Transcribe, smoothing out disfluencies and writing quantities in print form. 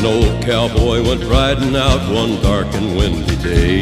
An old cowboy went riding out one dark and windy day.